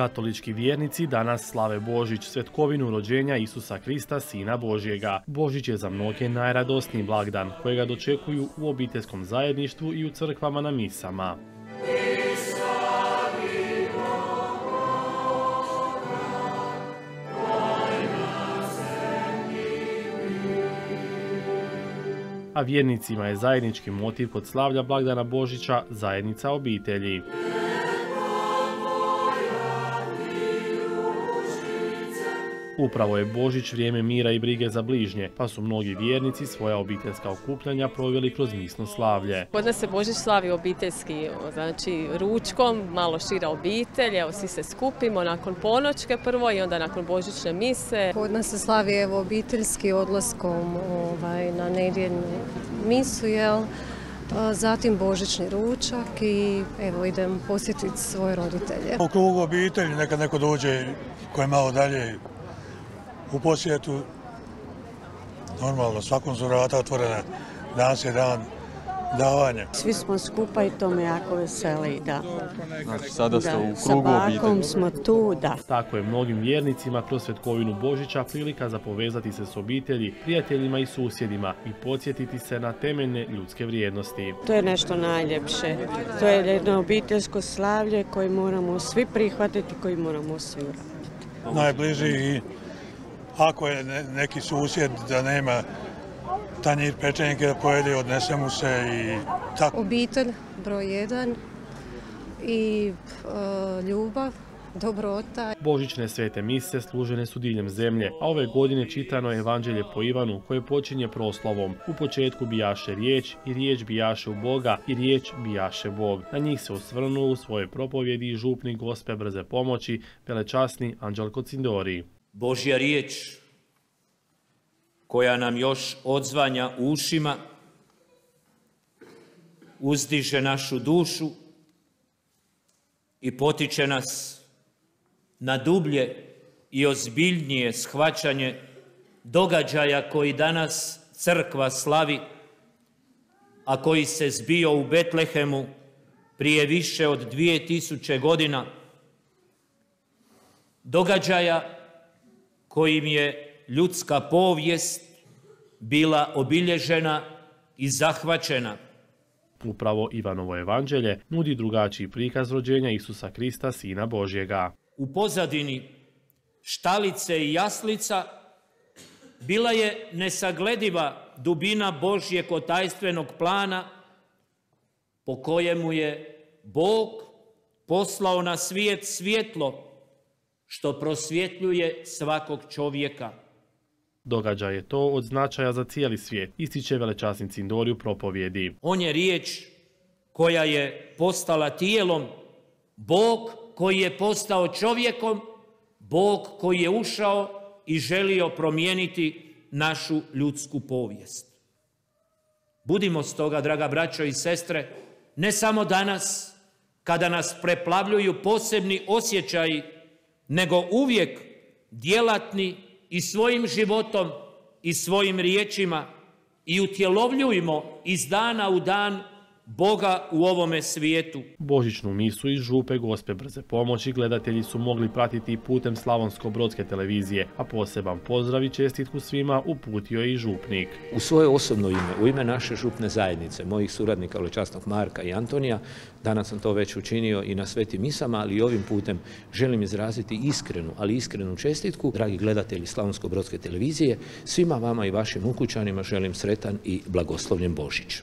Katolički vjernici danas slave Božić, svetkovinu rođenja Isusa Krista, Sina Božjega. Božić je za mnoge najradosniji blagdan kojega dočekuju u obiteljskom zajedništvu i u crkvama na misama. A vjernicima je zajednički motiv kod slavlja blagdana Božića zajednica obitelji. Upravo je Božić vrijeme mira i brige za bližnje, pa su mnogi vjernici svoja obiteljska okupljanja proveli kroz misno slavlje. Kod nas se Božić slavi obiteljski, znači ručkom, malo šira obitelj, evo svi se skupimo nakon ponoćke prvo i onda nakon božićne mise. Kod nas se slavi obiteljski odlaskom na nedjeljnu misu, zatim božićni ručak i evo idem posjetiti svoje roditelje. U krugu obitelji nekad neko dođe koji je malo dalje u posjetu, normalno, svakom su vrata otvorena, danas je dan davanja. Svi smo skupa i to me jako veseli, da. Znači, sada ste u krugu obitelji. Sa bakom smo tu, da. Tako je mnogim vjernicima kroz svetkovinu Božića prilika za povezati se s obitelji, prijateljima i susjedima i podsjetiti se na temeljne ljudske vrijednosti. To je nešto najljepše. To je jedno obiteljsko slavlje koje moramo svi prihvatiti, koji moramo svi uraditi. Najbliži i ako je neki susjed da nema tanjir pečenjke da pojede, odnese mu se i tako. Obitelj broj 1 i ljubav, dobrota. Božićne svete mise služene su diljem zemlje, a ove godine čitano je Evanđelje po Ivanu koje počinje proslovom. U početku bijaše riječ i riječ bijaše u Boga i riječ bijaše Bog. Na njih se osvrnuo u svoje propovjedi i župnik Gospe brze pomoći, velečasni Anđelko Cindori. Božja riječ koja nam još odzvanja u ušima, uzdiže našu dušu i potiče nas na dublje i ozbiljnije shvaćanje događaja koji danas crkva slavi, a koji se zbio u Betlehemu prije više od 2000 godina. Događaja kojim je ljudska povijest bila obilježena i zahvaćena. Upravo Ivanovo evanđelje nudi drugačiji prikaz rođenja Isusa Krista, Sina Božjega. U pozadini štalice i jaslica bila je nesaglediva dubina Božjeg otajstvenog plana po kojemu je Bog poslao na svijet svjetlo što prosvjetljuje svakog čovjeka. Događaj je to od značaja za cijeli svijet, ističe velečasni Cindori u propovjedi. On je riječ koja je postala tijelom, Bog koji je postao čovjekom, Bog koji je ušao i želio promijeniti našu ljudsku povijest. Budimo stoga, draga braćo i sestre, ne samo danas, kada nas preplavljuju posebni osjećaji, nego uvijek djelatni i svojim životom i svojim riječima i utjelovljujmo iz dana u dan Boga u ovome svijetu. Božićnu misu iz župe Gospe brze pomoći gledatelji su mogli pratiti putem Slavonsko-brodske televizije, a poseban pozdrav i čestitku svima uputio je i župnik. U svoje osobno ime, u ime naše župne zajednice, mojih suradnika velečasnog Marka i Antonija, danas sam to već učinio i na svetim misama, ali i ovim putem želim izraziti iskrenu čestitku. Dragi gledatelji Slavonsko-brodske televizije, svima vama i vašim ukućanima želim sretan i blagoslovljen Božić.